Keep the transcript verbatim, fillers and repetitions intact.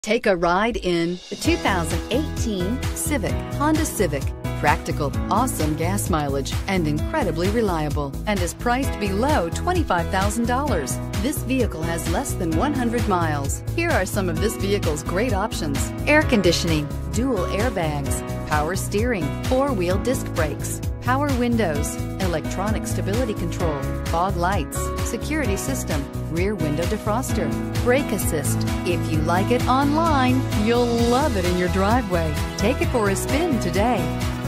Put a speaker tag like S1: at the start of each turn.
S1: Take a ride in the two thousand eighteen Civic, Honda Civic. Practical, awesome gas mileage, and incredibly reliable, and is priced below twenty-five thousand dollars. This vehicle has less than one hundred miles. Here are some of this vehicle's great options: air conditioning, dual airbags, power steering, four-wheel disc brakes, power windows, electronic stability control, fog lights, security system, rear window defroster, brake assist. If you like it online, you'll love it in your driveway. Take it for a spin today.